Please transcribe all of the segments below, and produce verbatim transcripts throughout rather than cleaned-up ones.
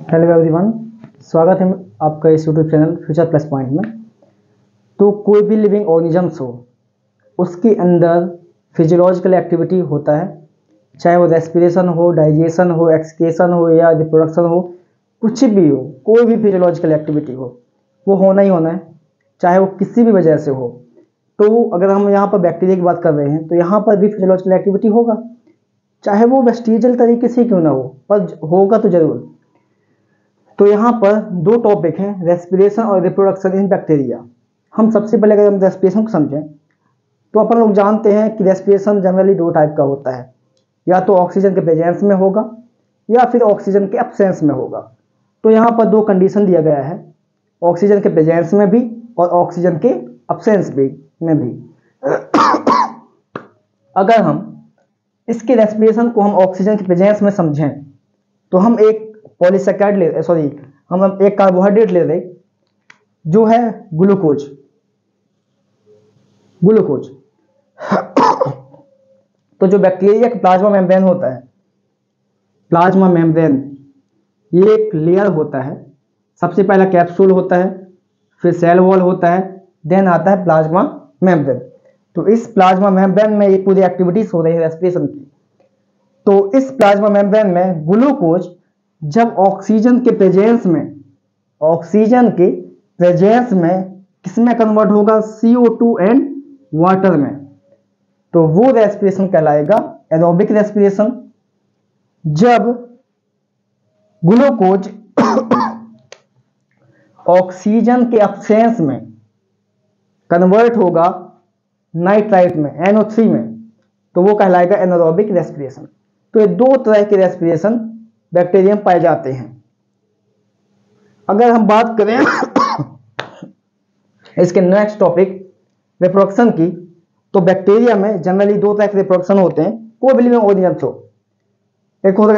Hello everyone, स्वागत है आपका इस YouTube channel future plus point में। तो कोई भी लिविंग ऑर्गेनिजम्स हो, उसके अंदर फिजियोलॉजिकल एक्टिविटी होता है, चाहे वो रेस्पिरेशन हो, डाइजेशन हो, एक्सक्रीशन हो या रिप्रोडक्शन हो, कुछ भी हो, कोई भी फिजियोलॉजिकल एक्टिविटी हो वो होना ही होना है, चाहे वो किसी भी वजह से हो। तो अगर हम यहाँ पर बैक्टीरिया की बात कर रहे हैं तो यहाँ पर भी फिजियोलॉजिकल एक्टिविटी होगा, चाहे वो वेस्टिजियल तरीके से क्यों ना हो, पर होगा तो जरूर। तो यहाँ पर दो टॉपिक हैं, रेस्पिरेशन और रिप्रोडक्शन इन बैक्टीरिया। हम सबसे पहले अगर हम रेस्पिरेशन को समझें तो अपन लोग जानते हैं कि रेस्पिरेशन जनरली दो टाइप का होता है, या तो ऑक्सीजन के प्रेजेंस में होगा या फिर ऑक्सीजन के एब्सेंस में होगा। तो यहाँ पर दो कंडीशन दिया गया है, ऑक्सीजन के प्रेजेंस में भी और ऑक्सीजन के एब्सेंस भी में भी। अगर हम इसके रेस्पिरेशन को हम ऑक्सीजन के प्रेजेंस में समझें तो हम एक पॉलीसेकेराइड ले सॉरी हम एक कार्बोहाइड्रेट ले रहे जो है ग्लूकोज ग्लूकोज तो जो बैक्टीरिया का प्लाज्मा मेम्ब्रेन होता है, प्लाज्मा मेम्ब्रेन ये एक लेयर होता है। सबसे पहला कैप्सूल होता है, फिर सेल वॉल होता है, देन आता है प्लाज्मा मेम्ब्रेन। तो इस प्लाज्मा मेम्ब्रेन में ये पूरी एक्टिविटीज हो रही है रेस्पिरेशन की। तो इस प्लाज्मा मेम्ब्रेन में ग्लूकोज जब ऑक्सीजन के प्रेजेंस में ऑक्सीजन के प्रेजेंस में किसमें कन्वर्ट होगा, C O two and water में, तो वो रेस्पिरेशन कहलाएगा एरोबिक रेस्पिरेशन। जब ग्लूकोज ऑक्सीजन के एब्सेंस में कन्वर्ट होगा नाइट्राइट में, एन ओ थ्री में, तो वो कहलाएगा एनारोबिक रेस्पिरेशन। तो ये दो तरह के रेस्पिरेशन बैक्टीरिया में पाए जाते हैं। अगर हम बात करें इसके नेक्स्ट टॉपिक रिप्रोडक्शन की, तो बैक्टीरिया में जनरली दो तरह के रिप्रोडक्शन होते हैं, कोई भी लिविंग ऑर्गेनिजम्स हो। एक होगा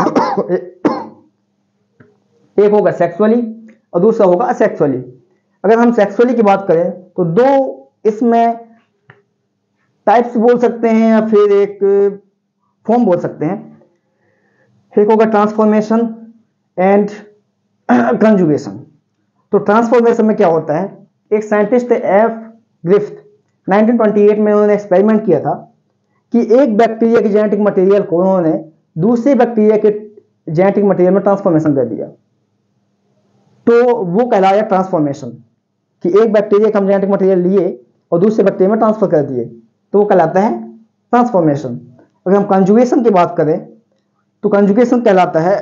एक होगा सेक्सुअली और दूसरा होगा असेक्सुअली। अगर हम सेक्सुअली की बात करें तो दो इसमें टाइप्स बोल सकते हैं या फिर एक फॉर्म बोल सकते हैं। एक होगा ट्रांसफॉर्मेशन एंड कंजुगेशन। तो ट्रांसफॉर्मेशन में क्या होता है, एक scientist F Griffith nineteen twenty eight में उन्होंने एक्सपेरिमेंट किया था कि एक बैक्टीरिया के जेनेटिक मटेरियल को उन्होंने दूसरे बैक्टीरिया के जेनेटिक मटेरियल में ट्रांसफॉर्मेशन कर दिया। तो वो कहलाया ट्रांसफॉर्मेशन, कि एक बैक्टीरिया का हम जेनेटिक मटेरियल लिए और दूसरे बैक्टीरिया में ट्रांसफर कर दिए, तो वो कहलाता है ट्रांसफॉर्मेशन। अगर हम कंजुगेशन की बात करें तो कंजुगेशन कहलाता है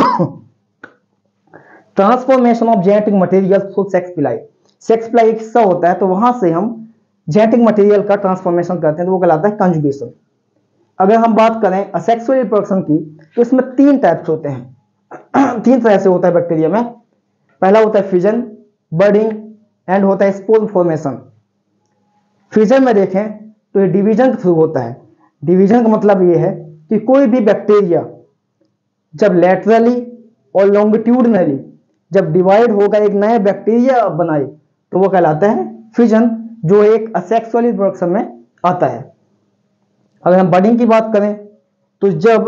transformation of genetic material for sex pili. Sex pili एक हिस्सा होता है, तो वहां से हम जेनेटिक मटेरियल का ट्रांसफॉर्मेशन करते हैं, तो वो कहलाता है कंजुगेशन। अगर हम बात करें असेक्सुअल रिप्रोडक्शन की, तो इसमें तीन टाइप्स होते हैं तीन तरह से होता है बैक्टीरिया में। पहला होता है फिजन, बर्डिंग एंड होता है स्पोर फॉर्मेशन। फिजन में देखें तो ये डिवीजन के थ्रू होता है। डिवीजन का मतलब ये है कि कोई भी बैक्टीरिया जब लैटरली और लॉन्गिट्यूडनली जब डिवाइड होकर एक नया बैक्टीरिया बनाए, तो वो कहलाता है फिजन, जो एक असेक्सुअल रिप्रोडक्शन में आता है। अगर हम बर्डिंग की बात करें तो जब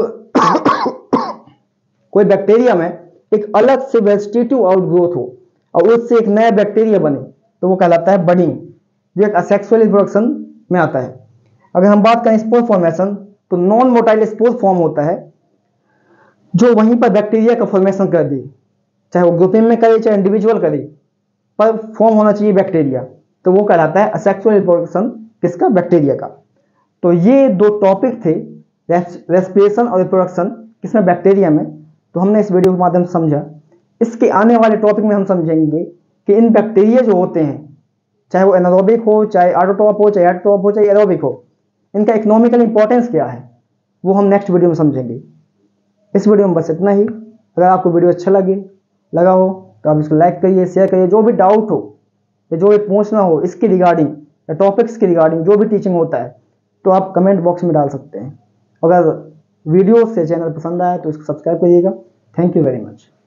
कोई बैक्टीरिया में एक अलग से वेजिटेटिव आउटग्रोथ हो और उससे एक नया बैक्टीरिया बने, तो वो कहलाता है बर्डिंग, जो एक असेक्सुअल रिप्रोडक्शन में आता है। अगर हम बात करें स्पोर फॉर्मेशन, तो नॉन मोटाइल स्पोर फॉर्म होता है जो वहीं पर बैक्टीरिया का फॉर्मेशन कर दी, चाहे वो ग्रुपिंग में करे चाहे इंडिविजुअल करे, पर फॉर्म होना चाहिए बैक्टीरिया, तो वो कहलाता है असेक्सुअल रिप्रोडक्शन किसका, बैक्टीरिया का। तो ये दो टॉपिक थे, रेस्पिरेशन और रिप्रोडक्शन किसमें, बैक्टीरिया में। तो हमने इस वीडियो के माध्यम से समझा। इसके आने वाले टॉपिक में हम समझेंगे कि इन बैक्टीरिया जो होते हैं, चाहे वो एनारोबिक हो, चाहे ऑटोट्रॉफ हो, चाहे एटोट्रॉफ हो, चाहे एरोबिक हो, इनका इकोनॉमिकल इंपॉर्टेंस क्या है वो हम नेक्स्ट वीडियो में समझेंगे। इस वीडियो में बस इतना ही। अगर आपको वीडियो अच्छा लगे लगा हो तो आप इसको लाइक करिए, शेयर करिए। जो भी डाउट हो या जो भी पूछना हो इसके रिगार्डिंग या टॉपिक्स के रिगार्डिंग जो भी टीचिंग होता है, तो आप कमेंट बॉक्स में डाल सकते हैं। अगर वीडियो से चैनल पसंद आया तो इसको सब्सक्राइब करिएगा। Thank you very much.